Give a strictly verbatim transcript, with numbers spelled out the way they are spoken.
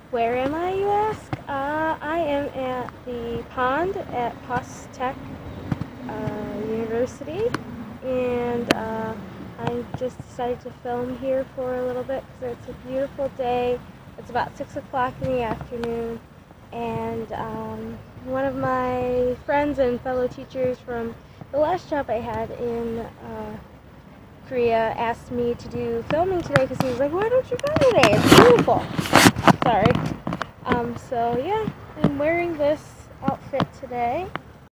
Where am I, you ask? Uh, I am at the pond at Postech uh, University, and uh, I just decided to film here for a little bit because it's a beautiful day. It's about six o'clock in the afternoon, and um, one of my friends and fellow teachers from the last job I had in uh, Korea asked me to do filming today because he was like, "Why don't you film today? It's beautiful." Sorry. Um, so yeah, I'm wearing this outfit today.